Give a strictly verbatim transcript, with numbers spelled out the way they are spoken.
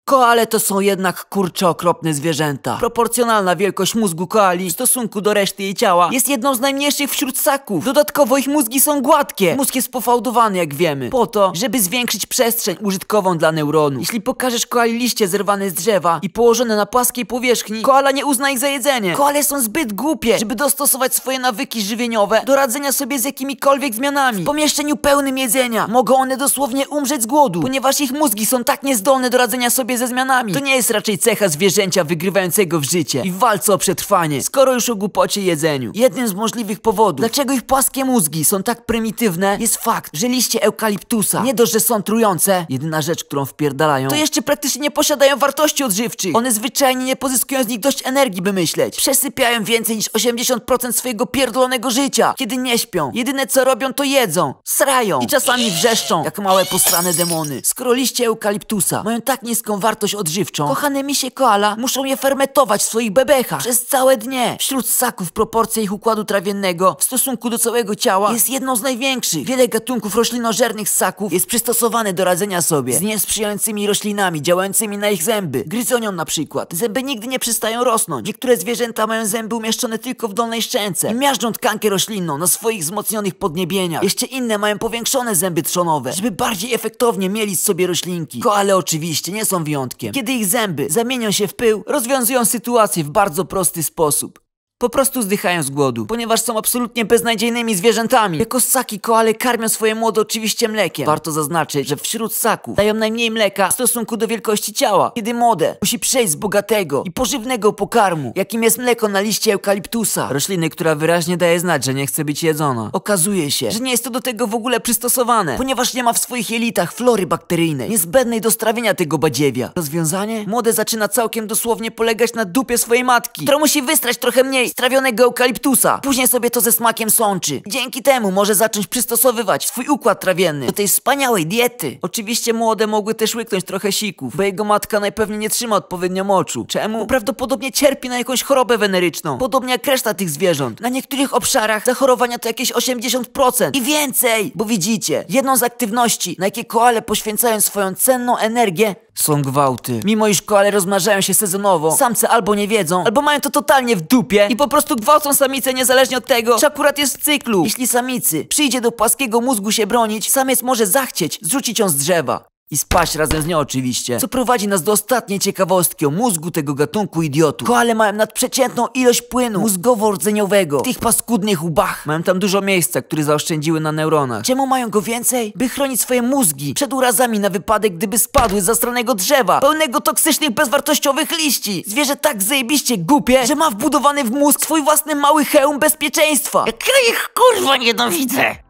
Koale to są jednak kurcze okropne zwierzęta. Proporcjonalna wielkość mózgu koali w stosunku do reszty jej ciała jest jedną z najmniejszych wśród ssaków. Dodatkowo ich mózgi są gładkie. Mózg jest pofałdowany, jak wiemy, po to, żeby zwiększyć przestrzeń użytkową dla neuronu. Jeśli pokażesz koali liście zerwane z drzewa i położone na płaskiej powierzchni, koala nie uzna ich za jedzenie. Koale są zbyt głupie, żeby dostosować swoje nawyki żywieniowe do radzenia sobie z jakimikolwiek zmianami. W pomieszczeniu pełnym jedzenia mogą one dosłownie umrzeć z głodu, ponieważ ich mózgi są tak niezdolne do radzenia sobie ze zmianami. To nie jest raczej cecha zwierzęcia wygrywającego w życie i w walce o przetrwanie, skoro już o głupocie jedzeniu. Jednym z możliwych powodów, dlaczego ich płaskie mózgi są tak prymitywne, jest fakt, że liście eukaliptusa nie dość, że są trujące, jedyna rzecz, którą wpierdalają, to jeszcze praktycznie nie posiadają wartości odżywczych. One zwyczajnie nie pozyskują z nich dość energii, by myśleć. Przesypiają więcej niż osiemdziesiąt procent swojego pierdolonego życia, kiedy nie śpią. Jedyne co robią, to jedzą, srają i czasami wrzeszczą, jak małe posrane demony. Skoro liście eukaliptusa mają tak niską wartość odżywczą, kochane misie koala muszą je fermentować w swoich bebechach przez całe dnie. Wśród ssaków proporcja ich układu trawiennego w stosunku do całego ciała jest jedną z największych. Wiele gatunków roślinożernych ssaków jest przystosowane do radzenia sobie z niesprzyjającymi roślinami działającymi na ich zęby. Gryzoniom na przykład zęby nigdy nie przestają rosnąć. Niektóre zwierzęta mają zęby umieszczone tylko w dolnej szczęce i miażdżą tkankę roślinną na swoich wzmocnionych podniebieniach. Jeszcze inne mają powiększone zęby trzonowe, żeby bardziej efektownie mielić sobie roślinki. Koale oczywiście nie są wyjątkiem. Kiedy ich zęby zamienią się w pył, rozwiązują sytuację w bardzo prosty sposób. Po prostu zdychają z głodu, ponieważ są absolutnie beznadziejnymi zwierzętami. Jako ssaki koale karmią swoje młode oczywiście mlekiem. Warto zaznaczyć, że wśród ssaków dają najmniej mleka w stosunku do wielkości ciała. Kiedy młode musi przejść z bogatego i pożywnego pokarmu, jakim jest mleko na liście eukaliptusa, rośliny, która wyraźnie daje znać, że nie chce być jedzona, okazuje się, że nie jest to do tego w ogóle przystosowane, ponieważ nie ma w swoich jelitach flory bakteryjnej, niezbędnej do strawienia tego badziewia. Rozwiązanie? Młode zaczyna całkiem dosłownie polegać na dupie swojej matki, która musi wystrać trochę mniej strawionego eukaliptusa. Później sobie to ze smakiem sączy. Dzięki temu może zacząć przystosowywać swój układ trawienny do tej wspaniałej diety. Oczywiście młode mogły też łyknąć trochę sików, bo jego matka najpewniej nie trzyma odpowiednio moczu. Czemu? Bo prawdopodobnie cierpi na jakąś chorobę weneryczną. Podobnie jak reszta tych zwierząt. Na niektórych obszarach zachorowania to jakieś osiemdziesiąt procent i więcej. Bo widzicie, jedną z aktywności, na jakie koale poświęcają swoją cenną energię, są gwałty. Mimo iż koale rozmnażają się sezonowo, samce albo nie wiedzą, albo mają to totalnie w dupie i po prostu gwałcą samicę niezależnie od tego, czy akurat jest w cyklu. Jeśli samicy przyjdzie do płaskiego mózgu się bronić, samiec może zachcieć zrzucić ją z drzewa i spaść razem z nią oczywiście. Co prowadzi nas do ostatniej ciekawostki o mózgu tego gatunku idiotów. Koale mają nadprzeciętną ilość płynu mózgowo-rdzeniowego w tych paskudnych łbach. Mają tam dużo miejsca, które zaoszczędziły na neuronach. Czemu mają go więcej? By chronić swoje mózgi przed urazami na wypadek, gdyby spadły z zastranego drzewa, pełnego toksycznych, bezwartościowych liści. Zwierzę tak zajebiście głupie, że ma wbudowany w mózg swój własny mały hełm bezpieczeństwa. Jak ja ich kurwa nienawidzę!